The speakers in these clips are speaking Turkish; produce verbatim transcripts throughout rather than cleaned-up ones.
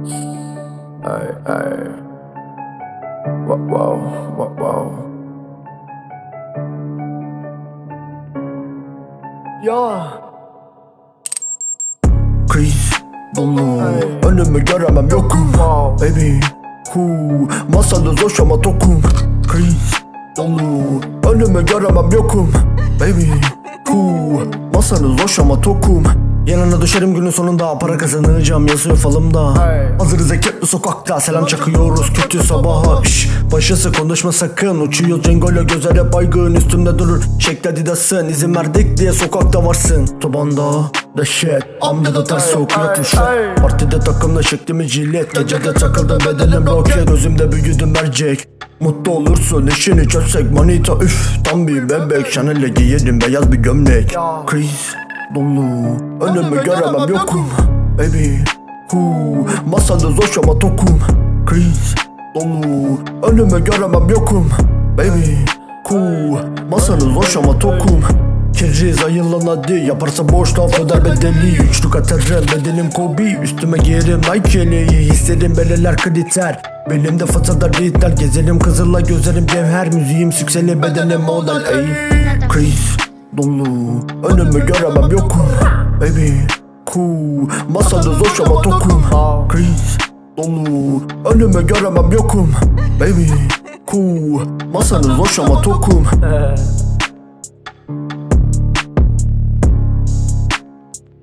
Ay ay. Wow wow wow wow. Ya. Kriz dolu. Önümü göremem yokum. Baby. Hu. Masada zor ama tokum. Kriz dolu. Önümü göremem yokum. Baby. Hu. Masanız boş ama tokum. Yanına düşerim günün sonunda, para kazanacağım yazıyor falımda. Hazırız ekipli sokakta, selam çakıyoruz kötü sabaha. Şş, başısı konuşma sakın, uçuyor Cengo'yla gözleri baygın. Üstümde durur şekli didasın, izin verdik diye sokakta varsın. Tobanda dehşet, amcada ters sokuyor tuşlar. Partide takımda şeklimi jilet, gecede takıldım bedenim roket. Gözümde büyüdüm mercek. Mutlu olursun işini çözsek manita üf. Tam bir bebek, Chanel'le giyerim beyaz bir gömlek. Kriz dolu, önümü göremem yokum. Baby, hu, masada zor ama tokum. Kriz dolu, önümü göremem yokum. Baby, hu, masanız zor ama tokum. Keriz ayılan hadi, yaparsa boş laf öder bedeli. Üçlük atarım bedenim Kobe, üstüme giyerim Nike'li. Hislerim beleler kriter, belimde fırsatlar ritler. Gezerim kızılla gözlerim cevher, müziğim sükseli bedenim model. Ey, kriz dolu, önümü göremem yokum. Baby, cool, masada zor ama tokum. Kriz dolu, önümü göremem yokum. Baby, cool, masada zor ama tokum.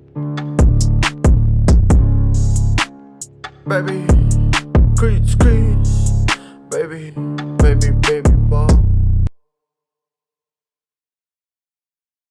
Baby, kriz kriz.